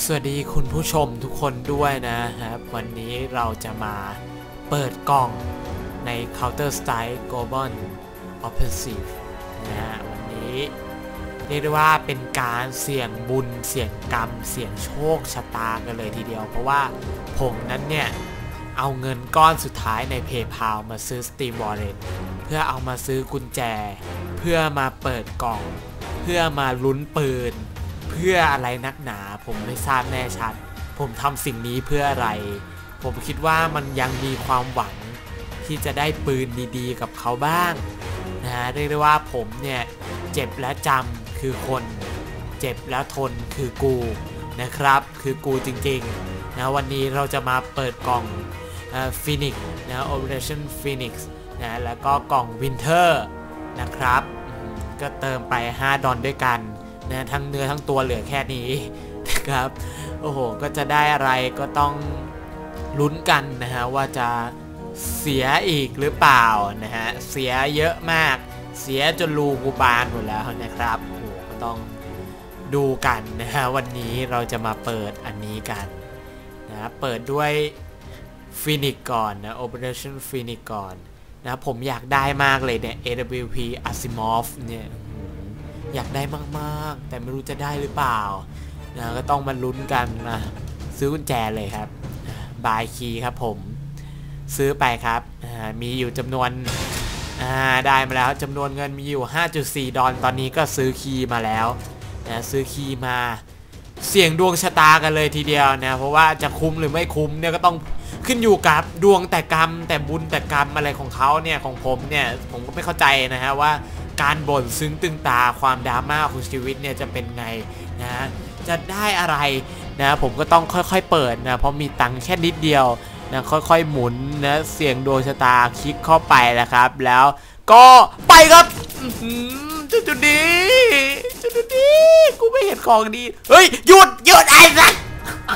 สวัสดีคุณผู้ชมทุกคนด้วยนะครับวันนี้เราจะมาเปิดกล่องใน Counter Strike Global Offensive นะฮะวันนี้เรียกได้ว่าเป็นการเสี่ยงบุญเสี่ยงกรรมเสี่ยงโชคชะตากันเลยทีเดียวเพราะว่าผมนั้นเนี่ยเอาเงินก้อนสุดท้ายใน PayPal มาซื้อ Steam Wallet เพื่อเอามาซื้อกุญแจเพื่อมาเปิดกล่องเพื่อมาลุ้นปืนเพื่ออะไรนักหนาผมไม่ทราบแน่ชัดผมทำสิ่งนี้เพื่ออะไรผมคิดว่ามันยังมีความหวังที่จะได้ปืนดีๆกับเขาบ้างนะฮะเรียกได้ว่าผมเนี่ยเจ็บและจำคือคนเจ็บแล้วทนคือกูนะครับคือกูจริงๆนะวันนี้เราจะมาเปิดกล่องPhoenix นะ Operation Phoenix นะแล้วก็กล่อง Winter นะครับก็เติมไป$5ด้วยกันนะทั้งเนื้อทั้งตัวเหลือแค่นี้นะครับโอ้โหก็จะได้อะไรก็ต้องลุ้นกันนะฮะว่าจะเสียอีกหรือเปล่านะฮะเสียเยอะมากเสียจนรูกูบานหมดแล้วนะครับโอ้โหก็ต้องดูกันนะฮะวันนี้เราจะมาเปิดอันนี้กันนะเปิดด้วย Phoenix ก่อนนะ Operation Phoenix ก่อนนะผมอยากได้มากเลยเนี่ย AWP Asimov เนี่ยอยากได้มากๆแต่ไม่รู้จะได้หรือเปล่านะก็ต้องมาลุ้นกันนะซื้อกุญแจเลยครับบายคีย์ครับผมซื้อไปครับมีอยู่จำนวนได้มาแล้วจำนวนเงินมีอยู่ $5.4 ตอนนี้ก็ซื้อคีย์มาแล้วนะซื้อคีย์มาเสี่ยงดวงชะตากันเลยทีเดียวนะเพราะว่าจะคุ้มหรือไม่คุ้มเนี่ยก็ต้องขึ้นอยู่กับดวงแต่กรรมแต่บุญแต่กรรมอะไรของเขาเนี่ยของผมเนี่ยผมก็ไม่เข้าใจนะฮะว่าการบ่นซึ้งตึงตาความดราม่าของชีวิตเนี่ยจะเป็นไงนะจะได้อะไรนะผมก็ต้องค่อยๆเปิดนะเพราะมีตังค์แค่นิดเดียวนะค่อยๆหมุนนะเสี่ยงดวงชะตาคลิกเข้าไปนะครับแล้วก็ไปครับจุดนี้กูไม่เห็นของดีเฮ้ยหยุดไอ้สัส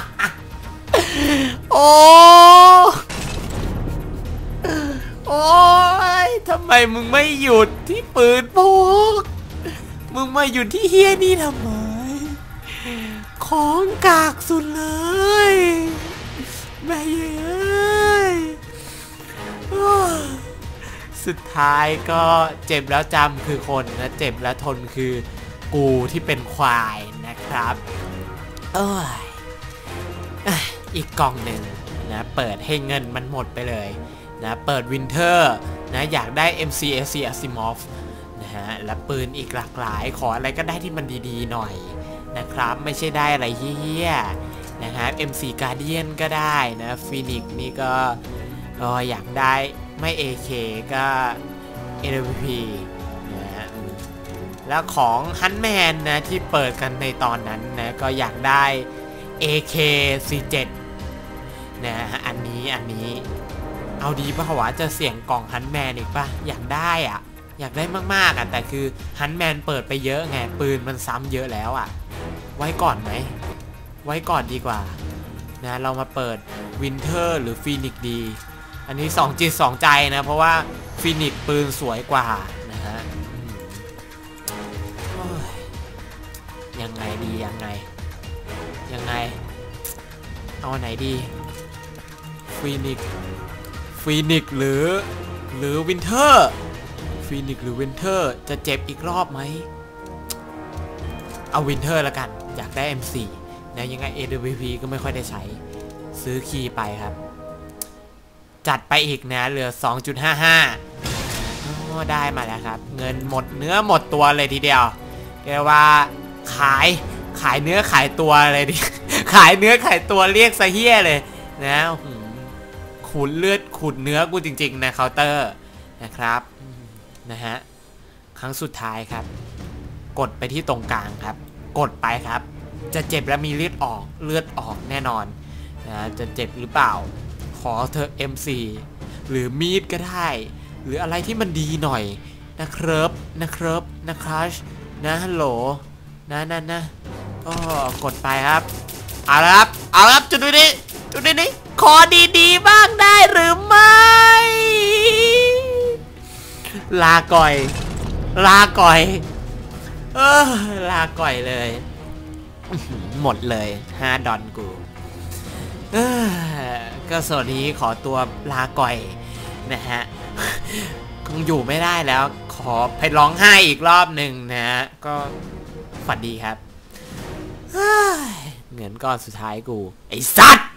โอ้ยทำไมมึงไม่หยุดที่ปืนพกมึงมาหยุดที่เฮียนี่ทำไมของกากสุดเลยแม่เอ้ยสุดท้ายก็เจ็บแล้วจำคือคนนะเจ็บแล้วทนคือกูที่เป็นควายนะครับอีกกล่องหนึ่งนะเปิดให้เงินมันหมดไปเลยนะเปิด Winter นะอยากได้ MCSC Asimov นะฮะและปืนอีกหลากหลายขออะไรก็ได้ที่มันดีๆหน่อยนะครับไม่ใช่ได้อะไรเหี้ยๆนะครับ MC Guardian ก็ได้นะ Phoenix นี่ก็อยากได้ไม่ AK ก็ AWP นะฮะแล้วของ Huntman นะที่เปิดกันในตอนนั้นนะก็อยากได้ AK C7 นะอันนี้เอาดีป่ะวะจะเสี่ยงกล่องฮันแมนอีกป่ะอยากได้อยากได้มากๆแต่คือฮันแมนเปิดไปเยอะไงปืนมันซ้ำเยอะแล้วไว้ก่อนไหมไว้ก่อนดีกว่านะเรามาเปิดวินเทอร์หรือฟีนิกซ์ดีอันนี้2 จิต 2 ใจนะเพราะว่าฟีนิกซ์ปืนสวยกว่านะฮะยังไงดียังไงเอาไหนดีฟีนิกซ์หรือวินเทอร์ฟีนิกซ์หรือวินเทอร์จะเจ็บอีกรอบไหมเอาวินเทอร์ละกันอยากได้ M4 นะยังไง AWP ก็ไม่ค่อยได้ใช้ซื้อคีย์ไปครับจัดไปอีกนะเหลือ 2.55 ได้มาแล้วครับเงินหมดเนื้อหมดตัวเลยทีเดียวเรียกว่าขายเนื้อขายตัวเลยดิขายเนื้อขายตัวเรียกซะเฮี้ยเลยนะขูดเลือดขูดเนื้อกูจริงๆนะเคาน์เตอร์นะครับนะฮะครั้งสุดท้ายครับกดไปที่ตรงกลางครับกดไปครับจะเจ็บและมีเลือดออกแน่นอนนะจะเจ็บหรือเปล่าขอเธอ M4 หรือมีดก็ได้หรืออะไรที่มันดีหน่อยนะครับนะฮัลโหลนะก็กดไปครับเอาละครับจุดนี้ขอดีๆบ้างได้หรือไม่ลาก่อยลาก่อยเลยหมดเลย5ดอนกูก็ส่วนนี้ขอตัวลาก่อยนะฮะคงอยู่ไม่ได้แล้วขอไปร้องไห้อีกรอบหนึ่งนะฮะก็ฝันดีครับเงินก้อนสุดท้ายกูไอ้สัตว์